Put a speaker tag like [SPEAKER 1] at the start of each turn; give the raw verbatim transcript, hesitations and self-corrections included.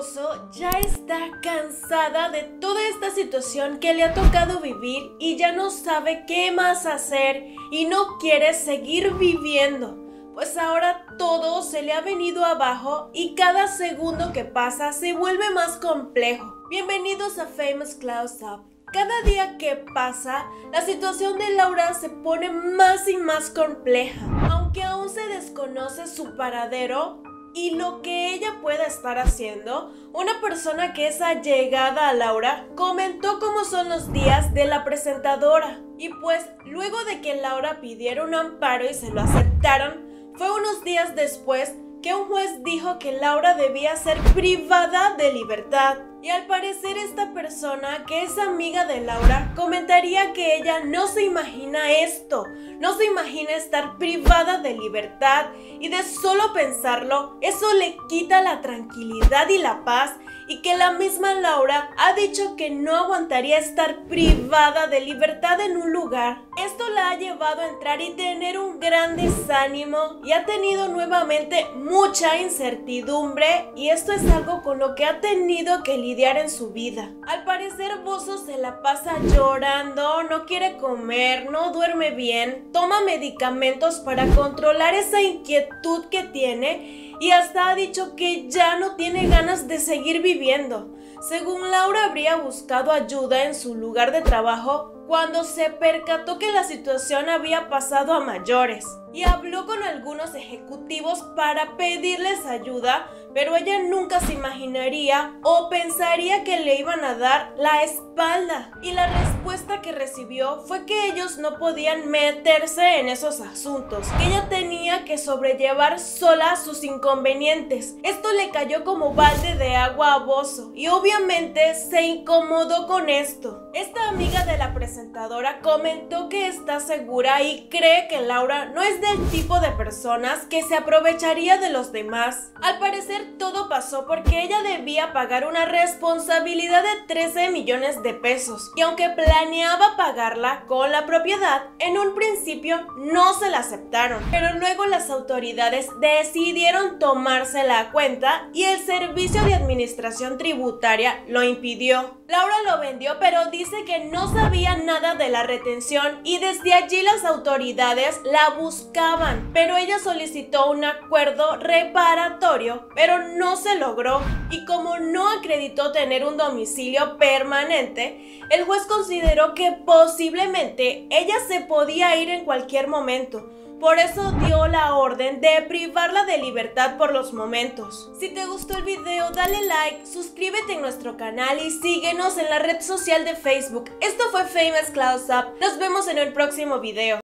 [SPEAKER 1] Bozo ya está cansada de toda esta situación que le ha tocado vivir y ya no sabe qué más hacer y no quiere seguir viviendo, pues ahora todo se le ha venido abajo y cada segundo que pasa se vuelve más complejo. Bienvenidos a Famous Close Up. Cada día que pasa, la situación de Laura se pone más y más compleja, aunque aún se desconoce su paradero y lo que ella pueda estar haciendo. Una persona que es allegada a Laura comentó cómo son los días de la presentadora, y pues luego de que Laura pidiera un amparo y se lo aceptaron, fue unos días después que un juez dijo que Laura debía ser privada de libertad. Y al parecer esta persona, que es amiga de Laura, comentaría que ella no se imagina esto, no se imagina estar privada de libertad, y de solo pensarlo, eso le quita la tranquilidad y la paz, y que la misma Laura ha dicho que no aguantaría estar privada de libertad en un lugar. Esto la ha llevado a entrar y tener un gran desánimo, y ha tenido nuevamente mucha incertidumbre, y esto es algo con lo que ha tenido que lidiar en su vida. Al parecer Bozo se la pasa llorando, no quiere comer, no duerme bien, toma medicamentos para controlar esa inquietud que tiene, y hasta ha dicho que ya no tiene ganas de seguir viviendo. Según Laura, habría buscado ayuda en su lugar de trabajo cuando se percató que la situación había pasado a mayores, y habló con algunos ejecutivos para pedirles ayuda, pero ella nunca se imaginaría o pensaría que le iban a dar la espalda, y la respuesta que recibió fue que ellos no podían meterse en esos asuntos, que ella tenía que sobrellevar sola sus inconvenientes. Esto le cayó como balde de agua a Bozo, y obviamente se incomodó con esto. Esta amiga de la presentadora comentó que está segura y cree que Laura no es del tipo de personas que se aprovecharía de los demás. Al parecer todo pasó porque ella debía pagar una responsabilidad de trece millones de pesos, y aunque planeaba pagarla con la propiedad, en un principio no se la aceptaron, pero luego las autoridades decidieron tomársela a cuenta y el Servicio de Administración Tributaria lo impidió. Laura lo vendió, pero dice que no sabía nada de la retención, y desde allí las autoridades la buscaban, pero ella solicitó un acuerdo reparatorio, pero no se logró, y como no acreditó tener un domicilio permanente, el juez consideró que posiblemente ella se podía ir en cualquier momento. Por eso dio la orden de privarla de libertad por los momentos. Si te gustó el video, dale like, suscríbete en nuestro canal y síguenos en la red social de Facebook. Esto fue Famous Close Up. Nos vemos en el próximo video.